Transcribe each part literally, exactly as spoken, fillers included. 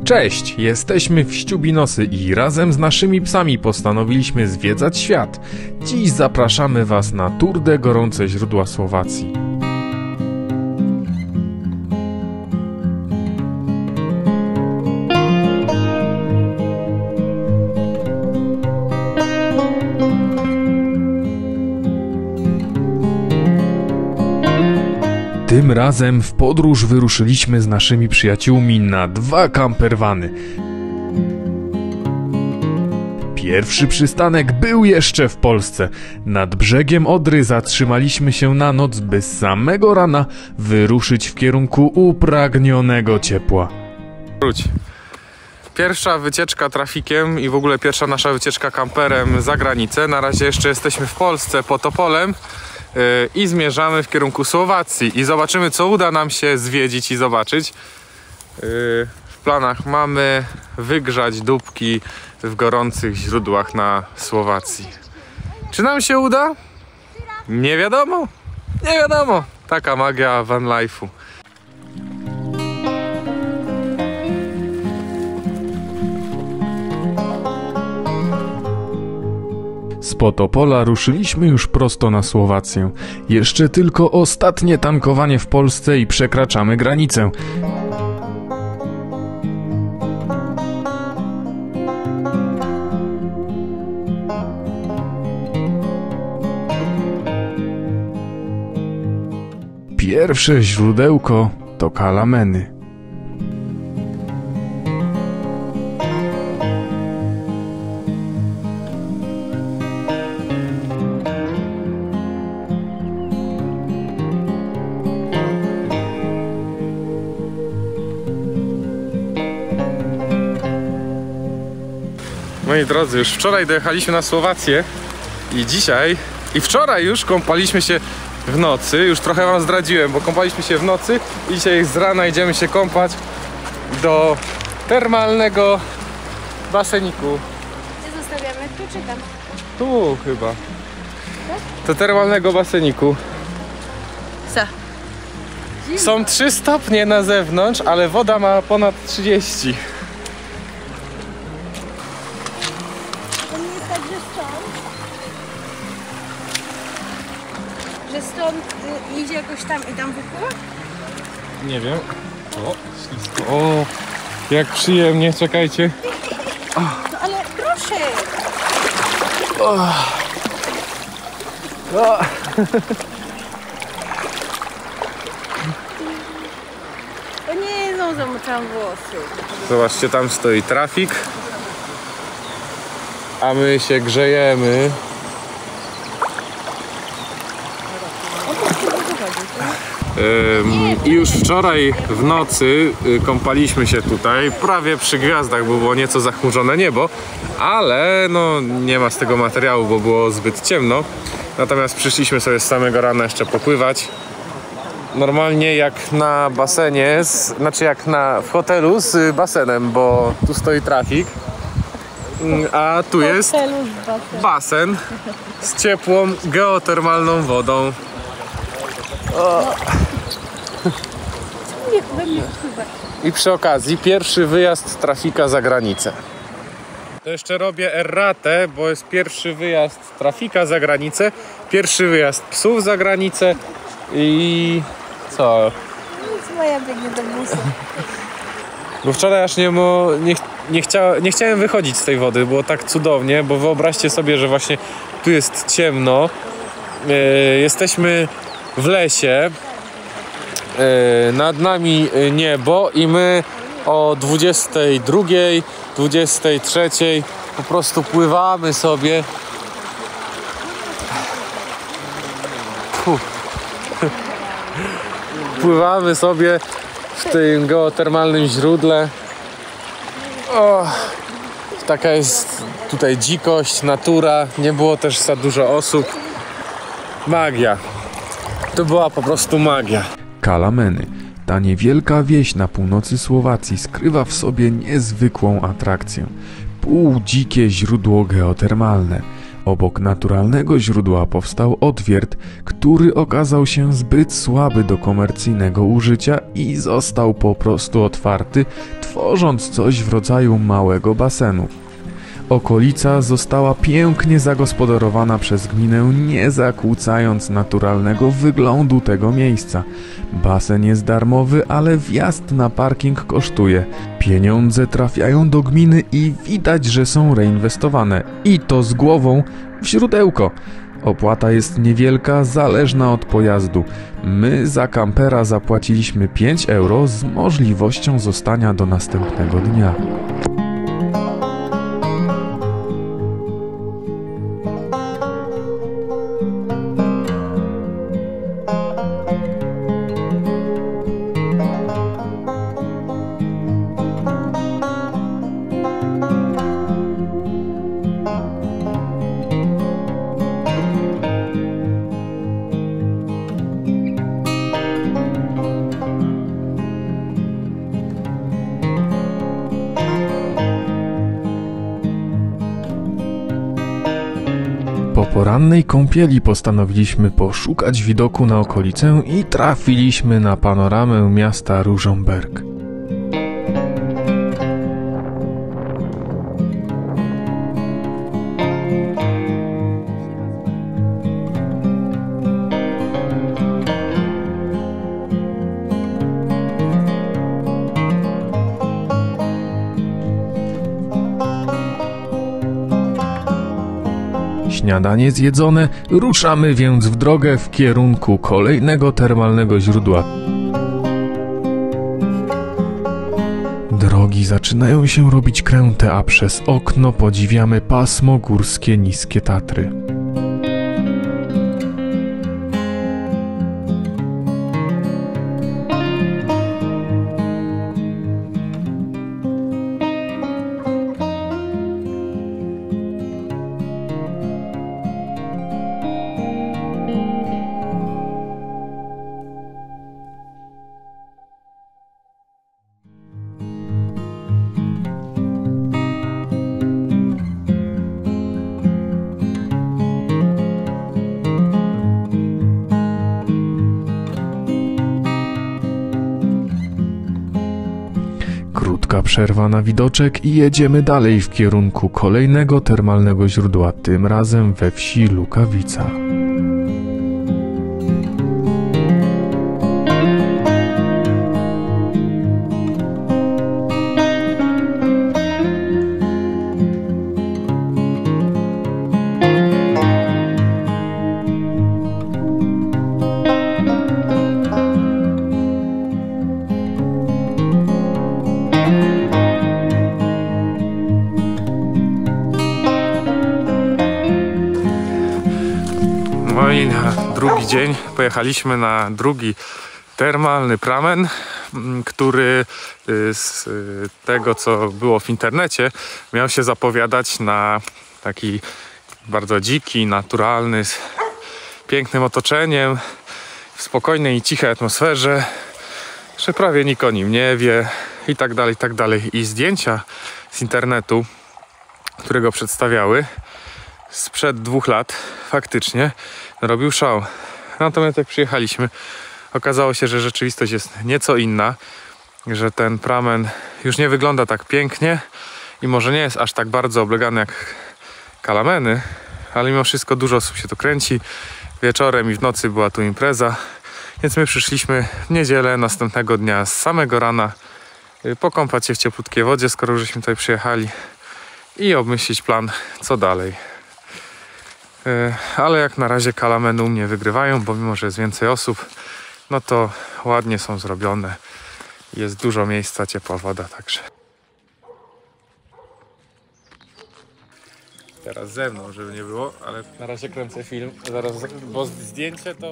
Cześć, jesteśmy w Ściubinosy i razem z naszymi psami postanowiliśmy zwiedzać świat. Dziś zapraszamy Was na Tour de Gorące Źródła Słowacji. Tym razem w podróż wyruszyliśmy z naszymi przyjaciółmi na dwa campervany. Pierwszy przystanek był jeszcze w Polsce. Nad brzegiem Odry zatrzymaliśmy się na noc, by z samego rana wyruszyć w kierunku upragnionego ciepła. Wróć. Pierwsza wycieczka trafikiem i w ogóle pierwsza nasza wycieczka kamperem za granicę. Na razie jeszcze jesteśmy w Polsce pod Opolem yy, i zmierzamy w kierunku Słowacji i zobaczymy, co uda nam się zwiedzić i zobaczyć. Yy, w planach mamy wygrzać dupki w gorących źródłach na Słowacji. Czy nam się uda? Nie wiadomo. Nie wiadomo. Taka magia van life'u. Spod Opola ruszyliśmy już prosto na Słowację. Jeszcze tylko ostatnie tankowanie w Polsce i przekraczamy granicę. Pierwsze źródełko to Kalameny. Moi drodzy, już wczoraj dojechaliśmy na Słowację i dzisiaj, i wczoraj już kąpaliśmy się w nocy. Już trochę wam zdradziłem, bo kąpaliśmy się w nocy i dzisiaj z rana idziemy się kąpać do termalnego baseniku. Gdzie zostawiamy? Tu czy tam? Tu chyba. Do termalnego baseniku. Co? Są trzy stopnie na zewnątrz, ale woda ma ponad trzydzieści. To nie jest tak, że stąd, że stąd y, idzie jakoś tam i tam wypływa? Nie wiem. O, ślisko. O, jak przyjemnie, czekajcie. No ale proszę! O. O. O nie, no zamoczałam włosy. Zobaczcie, tam stoi trafik, a my się grzejemy. Ym, I już wczoraj w nocy y, kąpaliśmy się tutaj, prawie przy gwiazdach, bo było nieco zachmurzone niebo, ale no nie ma z tego materiału, bo było zbyt ciemno. Natomiast przyszliśmy sobie z samego rana jeszcze popływać. Normalnie jak na basenie, z, znaczy jak na, w hotelu z basenem, bo tu stoi trafik, a tu jest basen z ciepłą, geotermalną wodą. O. I przy okazji pierwszy wyjazd trafika za granicę. To jeszcze robię erratę, bo jest pierwszy wyjazd trafika za granicę, pierwszy wyjazd psów za granicę i co? Nic, moja biegnie do busa. Bo wczoraj aż nie, mo, nie, nie, chcia, nie chciałem wychodzić z tej wody, było tak cudownie, bo wyobraźcie sobie, że właśnie tu jest ciemno, yy, jesteśmy w lesie, yy, nad nami niebo i my o dwudziestej drugiej, dwudziestej trzeciej po prostu pływamy sobie. Puh. Pływamy sobie w tym geotermalnym źródle. O, taka jest tutaj dzikość, natura, nie było też za dużo osób. Magia. To była po prostu magia. Kalameny. Ta niewielka wieś na północy Słowacji skrywa w sobie niezwykłą atrakcję. Półdzikie źródło geotermalne. Obok naturalnego źródła powstał odwiert, który okazał się zbyt słaby do komercyjnego użycia i został po prostu otwarty, tworząc coś w rodzaju małego basenu. Okolica została pięknie zagospodarowana przez gminę, nie zakłócając naturalnego wyglądu tego miejsca. Basen jest darmowy, ale wjazd na parking kosztuje. Pieniądze trafiają do gminy i widać, że są reinwestowane. I to z głową w źródełko. Opłata jest niewielka, zależna od pojazdu. My za kampera zapłaciliśmy pięć euro z możliwością zostania do następnego dnia. Po porannej kąpieli postanowiliśmy poszukać widoku na okolicę i trafiliśmy na panoramę miasta Ružomberok. Śniadanie zjedzone, ruszamy więc w drogę w kierunku kolejnego termalnego źródła. Drogi zaczynają się robić kręte, a przez okno podziwiamy pasmo górskie Niskie Tatry. Krótka przerwa na widoczek i jedziemy dalej w kierunku kolejnego termalnego źródła, tym razem we wsi Lukawica. No i na drugi dzień pojechaliśmy na drugi termalny pramen, który z tego, co było w internecie, miał się zapowiadać na taki bardzo dziki, naturalny, z pięknym otoczeniem, w spokojnej i cichej atmosferze, że prawie nikt o nim nie wie i tak dalej, i tak dalej. I zdjęcia z internetu, które go przedstawiały, sprzed dwóch lat faktycznie robił szał. Natomiast jak przyjechaliśmy, okazało się, że rzeczywistość jest nieco inna, że ten pramen już nie wygląda tak pięknie i może nie jest aż tak bardzo oblegany jak Kalameny, ale mimo wszystko dużo osób się tu kręci. Wieczorem i w nocy była tu impreza, więc my przyszliśmy w niedzielę następnego dnia z samego rana pokąpać się w cieplutkiej wodzie, skoro już żeśmy tutaj przyjechali, i obmyślić plan, co dalej. Ale jak na razie Kalameny u mnie wygrywają, bo mimo, że jest więcej osób, no to ładnie są zrobione. Jest dużo miejsca, ciepła woda, także. Teraz ze mną, żeby nie było, ale na razie kręcę film, zaraz, bo zdjęcie to...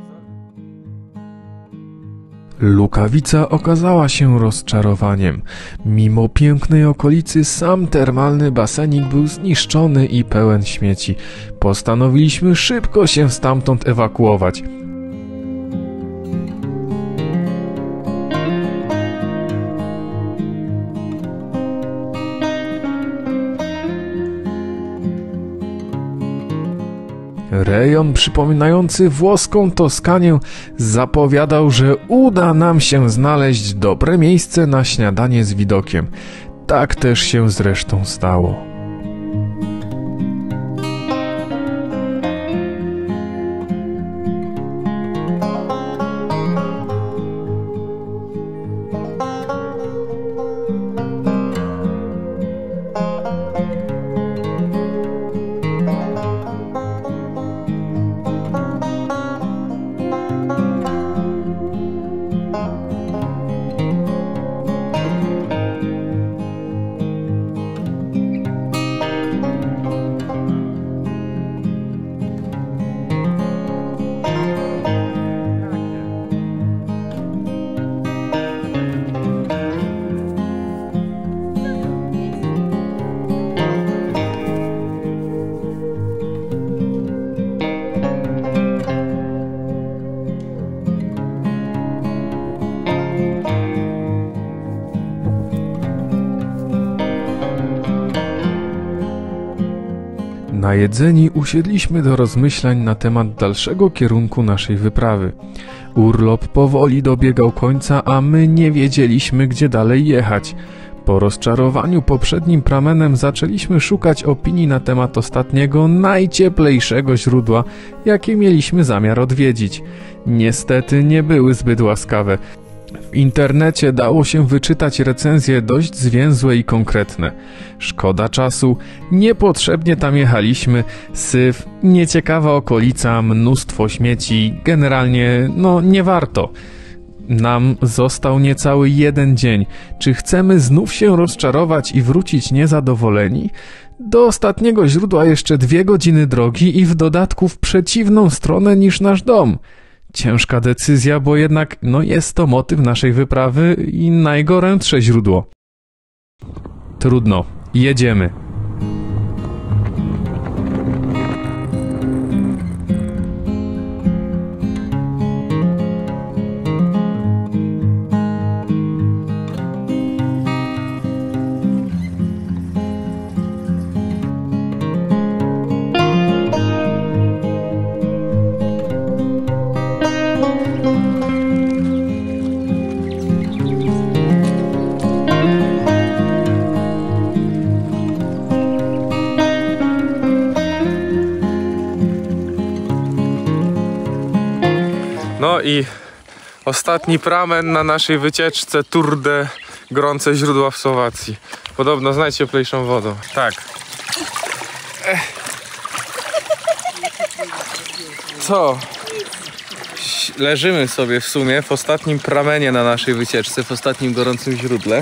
Lukawica okazała się rozczarowaniem. Mimo pięknej okolicy sam termalny basenik był zniszczony i pełen śmieci. Postanowiliśmy szybko się stamtąd ewakuować. Rejon przypominający włoską Toskanię zapowiadał, że uda nam się znaleźć dobre miejsce na śniadanie z widokiem. Tak też się zresztą stało. Najedzeni usiedliśmy do rozmyślań na temat dalszego kierunku naszej wyprawy. Urlop powoli dobiegał końca, a my nie wiedzieliśmy, gdzie dalej jechać. Po rozczarowaniu poprzednim pramenem zaczęliśmy szukać opinii na temat ostatniego, najcieplejszego źródła, jakie mieliśmy zamiar odwiedzić. Niestety nie były zbyt łaskawe. W internecie dało się wyczytać recenzje dość zwięzłe i konkretne. Szkoda czasu, niepotrzebnie tam jechaliśmy, syf, nieciekawa okolica, mnóstwo śmieci, generalnie no nie warto. Nam został niecały jeden dzień. Czy chcemy znów się rozczarować i wrócić niezadowoleni? Do ostatniego źródła jeszcze dwie godziny drogi i w dodatku w przeciwną stronę niż nasz dom. Ciężka decyzja, bo jednak no jest to motyw naszej wyprawy i najgorętsze źródło. Trudno, jedziemy. No i ostatni pramen na naszej wycieczce Tour de Gorące Źródła w Słowacji. Podobno z najcieplejszą wodą. Tak. Ech. Co? Leżymy sobie w sumie w ostatnim pramenie na naszej wycieczce, w ostatnim gorącym źródle.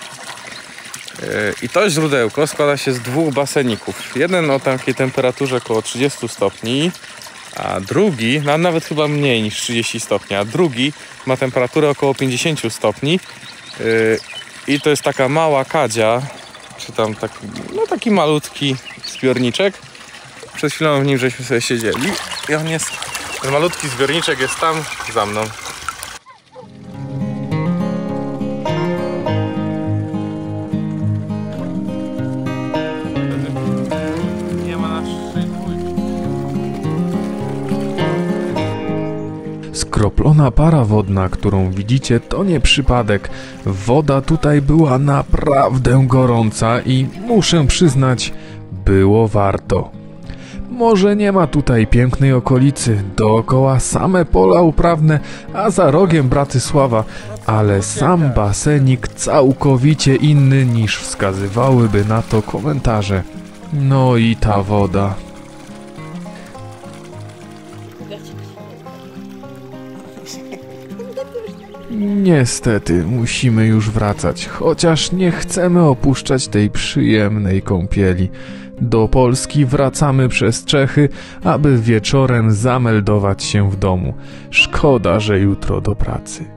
I to źródełko składa się z dwóch baseników. Jeden o takiej temperaturze około trzydziestu stopni, a drugi, no nawet chyba mniej niż trzydzieści stopni, a drugi ma temperaturę około pięćdziesięciu stopni. I to jest taka mała kadzia, czy tam taki, no taki malutki zbiorniczek. Przed chwilą w nim żeśmy sobie siedzieli i on jest, ten malutki zbiorniczek jest tam za mną. Skroplona para wodna, którą widzicie, to nie przypadek. Woda tutaj była naprawdę gorąca i muszę przyznać, było warto. Może nie ma tutaj pięknej okolicy, dookoła same pola uprawne, a za rogiem Bratysława, ale sam basenik całkowicie inny niż wskazywałyby na to komentarze. No i ta woda. Niestety musimy już wracać, chociaż nie chcemy opuszczać tej przyjemnej kąpieli. Do Polski wracamy przez Czechy, aby wieczorem zameldować się w domu. Szkoda, że jutro do pracy.